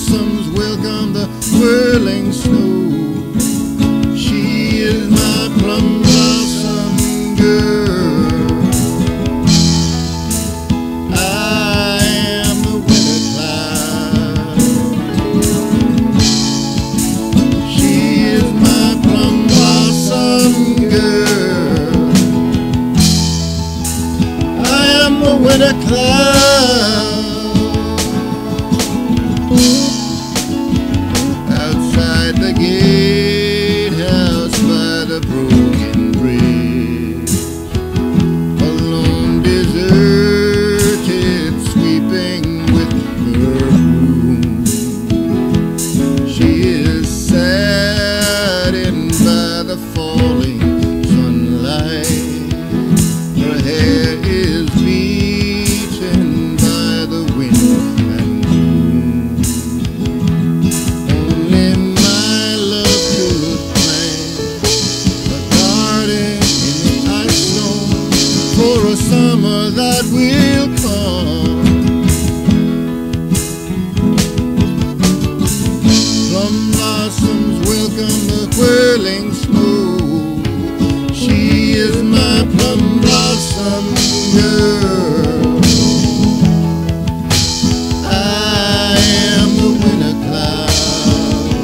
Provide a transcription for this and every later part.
blossoms welcome the whirling snow. She is my plum blossom girl. I am the winter cloud. She is my plum blossom girl. I am the winter cloud. Outside the gatehouse by the broken bridge, alone, deserted, sweeping with her broom. She is saddened by the falling sunlight. Her hair is beaten by the wind and moon. Only my love could plant a garden in the ice snow for a summer that will come. Plum blossoms welcome the whirling snow. She is my plum blossom girl. I am the winter cloud.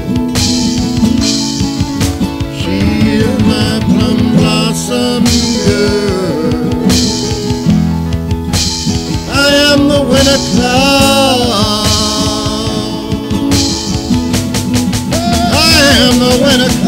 She is my plum blossom girl. I am the winter cloud. I am the winter cloud.